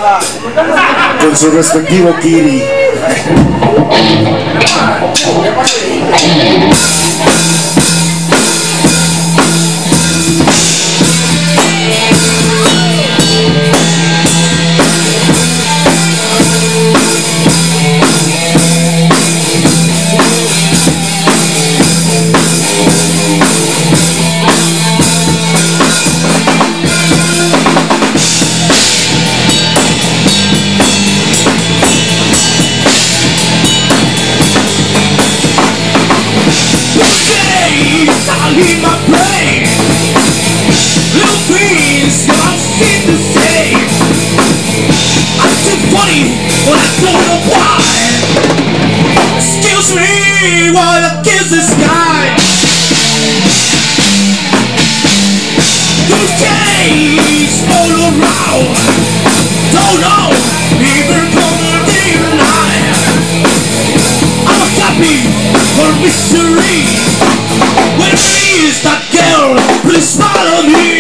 con su respectivo kiri. In my brain, little things that I seem to say. I'm too funny, but I don't know why. Excuse me while I kiss the sky. Those days all around, don't know, even gonna deny. I'm happy for mystery. Where is that girl? Please follow me.